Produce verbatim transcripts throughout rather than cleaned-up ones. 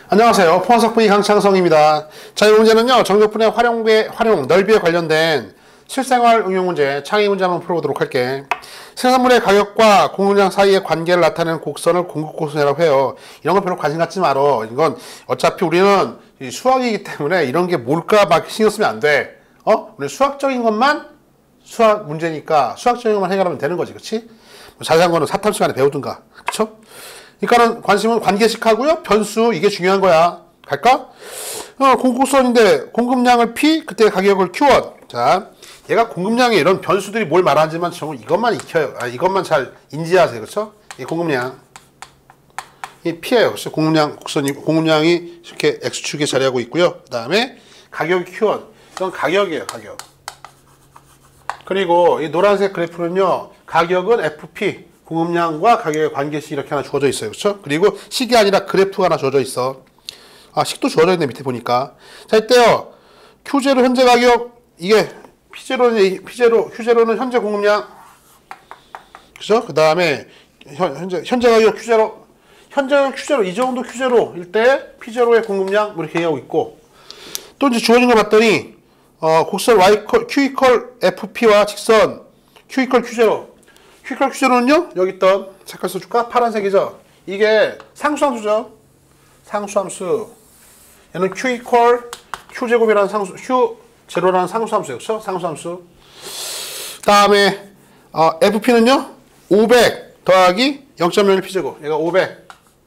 안녕하세요. 포항석분이 강창성입니다. 자, 이 문제는요, 정적분의 활용배, 활용, 넓이에 관련된 실생활 응용 문제, 창의 문제 한번 풀어보도록 할게. 생산물의 가격과 공급량 사이의 관계를 나타내는 곡선을 공급곡선이라고 해요. 이런 거 별로 관심 갖지 말어. 이건 어차피 우리는 수학이기 때문에 이런 게 뭘까 막 신경 쓰면 안 돼. 어? 우리 수학적인 것만 수학 문제니까 수학적인 것만 해결하면 되는 거지, 그치? 뭐 자세한 거는 사탐 시간에 배우든가, 그쵸? 그러니까는 관심은 관계식하고요. 변수, 이게 중요한 거야. 갈까? 어, 공급선인데 공급량을 P, 그때 가격을 Q 원. 자, 얘가 공급량에 이런 변수들이 뭘 말하는지만 정 이것만 익혀요. 아, 이것만 잘 인지하세요. 그렇죠? 이 공급량. 이 P예요. 그렇죠? 공급량 곡선이 공급량이 이렇게 X축에 자리하고 있고요. 그다음에 가격이 Q 원. 이건 가격이에요, 가격. 그리고 이 노란색 그래프는요. 가격은 에프 피. 공급량과 가격의 관계식 이렇게 하나 주어져 있어요. 그렇죠? 그리고 식이 아니라 그래프가 하나 주어져 있어. 아, 식도 주어져 있네, 밑에 보니까. 자, 이때요. Q제로 현재 가격, 이게 P제로는, P제로, Q제로는 현재 공급량. 그죠? 그 다음에, 현재, 현재 가격 Q제로, 현재 가격 Q제로, 이 정도 Q제로일 때 P제로의 공급량, 뭐 이렇게 얘기하고 있고. 또 이제 주어진 거 봤더니, 어, 곡선 Y, Q 이퀄 에프 피와 직선 Q 이퀄 Q제로. Q 이퀄 Q제로는요, 여기 있던 색깔 써줄까? 파란색이죠? 이게 상수함수죠? 상수함수. 얘는 Q 이퀄 Q제곱이라는 상수, Q제로라는 상수함수예요. 그쵸? 상수함수. 다음에, 어, 에프 피는요, 오백 더하기 영 점 영일 P제곱. 얘가 오백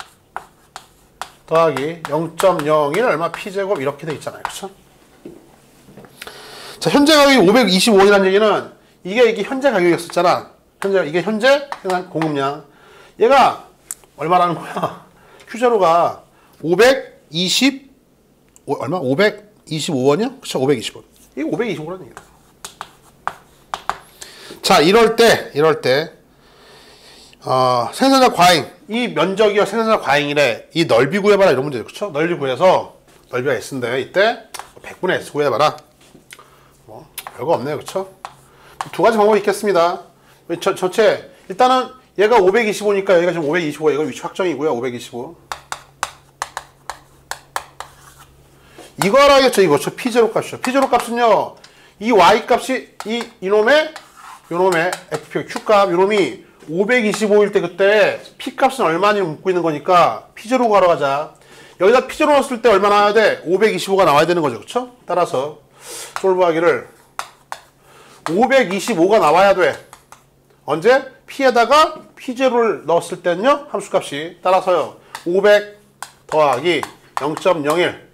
더하기 영 점 영일 얼마 P제곱 이렇게 돼 있잖아요. 그쵸? 자, 현재 가격이 오백이십오 원이라는 얘기는 이게, 이게 현재 가격이었었잖아. 현재, 이게 현재 공급량. 얘가 얼마라는 거야? Q제로가 오백이십, 얼마? 오백이십오 원이요? 그쵸? 오백이십 원. 이게 오백이십오 원이라는 얘기야. 자, 이럴 때, 이럴 때, 어, 생산자 과잉. 이 면적이요, 생산자 과잉이래. 이 넓이 구해봐라. 이런 문제죠. 그쵸? 넓이 구해서, 넓이가 S인데, 이때 백분의 S 구해봐라. 뭐, 별거 없네요. 그쵸? 두 가지 방법이 있겠습니다. 저, 전체, 일단은 얘가 오백이십오니까 여기가 지금 오백이십오, 이거 위치 확정이고요. 오백이십오. 이거 알아야겠죠, 이거. 저 P제로 값이죠. P제로 값은요, 이 Y 값이, 이, 이놈의, 요놈의 에프 피, Q 값, 요놈이 오백이십오일 때 그때 P 값은 얼마니 묻고 있는 거니까 P제로 구하러 가자. 여기다 P제로 넣었을 때 얼마 나와야 돼? 오백이십오가 나와야 되는 거죠. 그쵸? 따라서, 솔브하기를 오백이십오가 나와야 돼. 언제? P에다가 P제로를 넣었을 때는요, 함수값이. 따라서요, 오백 더하기 영 점 영일.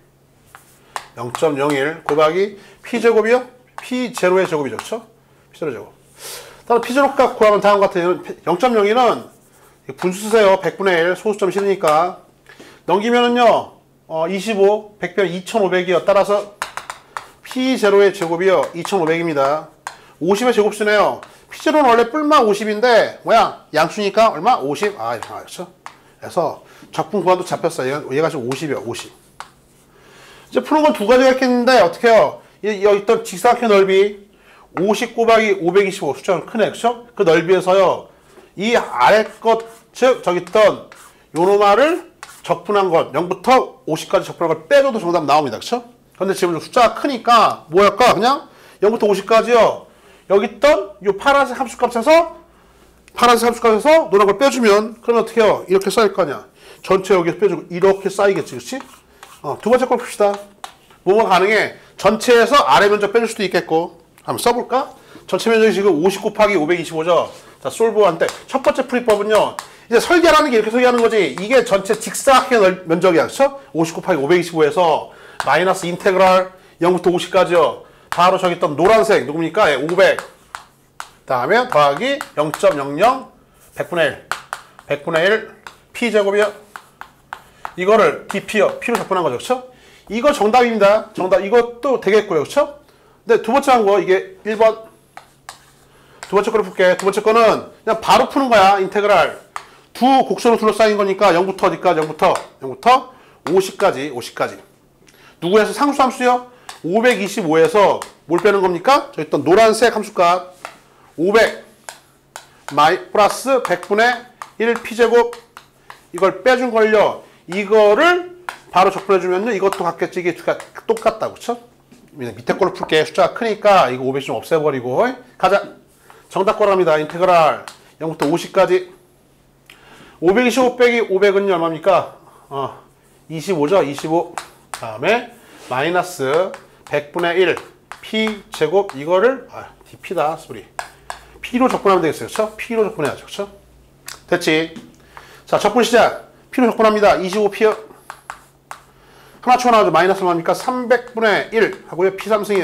영 점 영일 곱하기 P제곱이요? P제로의 제곱이죠. 그쵸? P제로 제곱. 따라 P제로 값 구하면 다음과 같아요. 영 점 영일은 분수 쓰세요. 백분의 일. 소수점 싫으니까. 넘기면은요, 어, 이십오, 백 변 이천오백이요. 따라서 P제로의 제곱이요. 이천오백입니다. 오십의 제곱수네요. P제로는 원래 뿔마 오십인데, 뭐야? 양수니까 얼마? 오십. 아, 이렇게 나왔죠? 그래서 적분 구간도 잡혔어. 얘가, 얘가 지금 오십이야, 오십. 이제 푸는 건 두 가지가 있겠는데, 어떻게 해요? 여기 있던 직사각형 넓이, 오십 곱하기 오백이십오. 숫자가 크네, 그쵸? 그 넓이에서요, 이 아래 것, 즉, 저기 있던 요노마를 적분한 것, 영부터 오십까지 적분한 걸 빼줘도 정답 나옵니다, 그쵸? 근데 지금 숫자가 크니까, 뭐랄까? 그냥 영부터 오십까지요. 여기 있던 이 파란색 함수값에서 파란색 함수값에서 노란 걸 빼주면 그러면 어떻게 해요? 이렇게 쌓일 거 아니야. 전체 여기서 빼주고 이렇게 쌓이겠지, 그렇지? 어, 두 번째 걸 봅시다. 뭐가 가능해? 전체에서 아래 면적 빼줄 수도 있겠고 한번 써볼까? 전체 면적이 지금 오십 곱하기 오백이십오죠. 자, 솔브한테 첫 번째 풀이법은요. 이제 설계라는 게 이렇게 설계하는 거지. 이게 전체 직사각형 면적이야, 그렇죠? 오십 곱하기 오백이십오에서 마이너스 인테그랄 영부터 오십까지요. 바로 저기 있던 노란색 누굽니까? 예, 오백. 다음에 더하기 영 점 영영 백분의 일. 백분의 일 P제곱이요. 이거를 디피요. P로 적분한 거죠. 그쵸? 이거 정답입니다. 정답. 이것도 되겠고요. 그쵸? 근데 두 번째 한 거, 이게 일 번. 두 번째 거를 풀게. 두 번째 거는 그냥 바로 푸는 거야. 인테그랄. 두 곡선으로 둘러싸인 거니까 영부터 어디까지? 영부터. 영부터 오십까지. 오십까지. 누구에서 상수함수요? 오백이십오에서 뭘 빼는 겁니까? 저 있던 노란색 함수값 오백 마이 플러스 백분의 일 P제곱 이걸 빼준 걸요. 이거를 바로 적분해주면요. 이것도 같겠지. 이게 똑같다. 그쵸? 밑에 걸로 풀게. 숫자가 크니까 이거 오백 좀 없애버리고. 가자. 정답 걸어갑니다. 인테그랄 영부터 오십까지. 오백이십오 빼기 오백은요. 얼마입니까? 어, 이십오죠. 이십오. 다음에 마이너스 백분의 일. P 제곱 이거를 아, 디피다. 소리. P로 적분하면 되겠어요. 그쵸? P로 적분해야죠. 그쵸? 됐지? 자, 적분 시작. P로 적분합니다. 이십오 P요. 하나 추가 나오죠. 마이너스 얼마입니까? 삼백분의 일 하고요. P 삼승이요.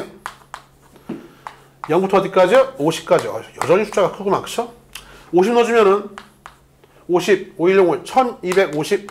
영부터 어디까지요? 오십까지. 어, 여전히 숫자가 크구나. 그쵸? 오십 넣어주면은 오십, 오백십, 천이백오십.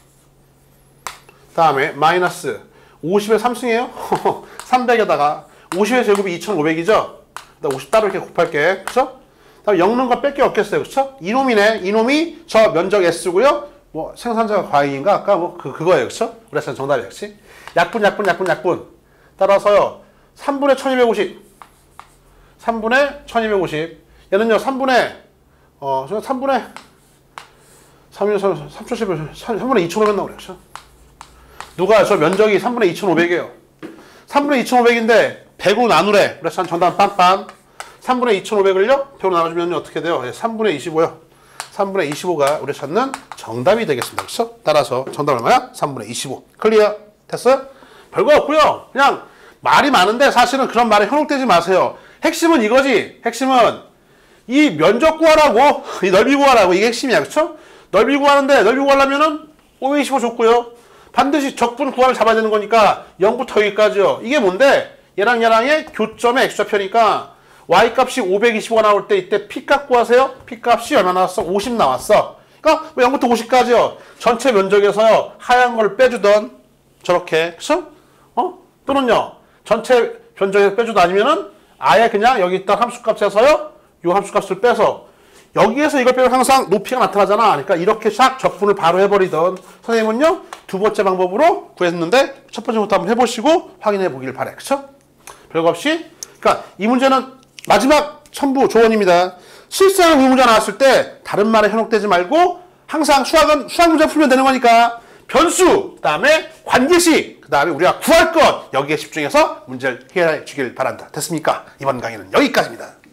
다음에 마이너스 오십의 삼승이에요. 삼백에다가 오십의 제곱이 이천오백이죠? 오십 따로 이렇게 곱할게. 그쵸? 다음 영 넣은 거 뺄 게 없겠어요. 그쵸? 이놈이네. 이놈이 저 면적 S고요. 뭐 생산자가 과잉인가? 아까 뭐 그, 그거예요. 그쵸? 우리 아까 정답이 역시. 약분, 약분, 약분, 약분. 따라서요. 삼분의 천이백오십. 삼분의 천이백오십. 얘는요. 삼분의 어, 삼분의 삼분의 삼분의 이천오백 나오네요. 그쵸? 누가 저 면적이 삼분의 이천오백이에요. 삼분의 이천오백인데 백으로 나누래. 그래서 정답은 빵빵. 삼분의 이천오백을요. 백으로 나눠주면 어떻게 돼요? 삼분의 이십오요. 삼분의 이십오가 우리 찾는 정답이 되겠습니다. 그렇죠? 따라서 정답 얼마야? 삼분의 이십오. 클리어? 됐어요? 별거 없고요. 그냥 말이 많은데 사실은 그런 말에 현혹되지 마세요. 핵심은 이거지. 핵심은 이 면적 구하라고, 이 넓이 구하라고. 이게 핵심이야. 그렇죠? 넓이 구하는데 넓이 구하려면은 오백이십오 줬고요. 반드시 적분 구하를 잡아야 되는 거니까 영부터 여기까지요. 이게 뭔데? 얘랑 얘랑의 교점의 x좌표니까 y값이 오백이십오가 나올 때 이때 p값 구하세요. p값이 얼마 나왔어? 오십 나왔어. 그러니까 뭐 영부터 오십까지요. 전체 면적에서요. 하얀 걸 빼주던 저렇게. 그쵸? 어? 또는요. 전체 면적에서 빼주도 아니면은 아예 그냥 여기 있던 함수값에서요. 요 함수값을 빼서 여기에서 이걸 빼면 항상 높이가 나타나잖아. 그러니까 이렇게 샥 적분을 바로 해버리던 선생님은요. 두 번째 방법으로 구했는데 첫 번째부터 한번 해보시고 확인해 보길 바래. 그쵸? 별거 없이. 그러니까 이 문제는 마지막 첨부 조언입니다. 실상 이 문제 나왔을 때 다른 말에 현혹되지 말고 항상 수학은 수학 문제 풀면 되는 거니까 변수, 그 다음에 관계식, 그 다음에 우리가 구할 것 여기에 집중해서 문제를 해결해 주길 바란다. 됐습니까? 이번 강의는 여기까지입니다.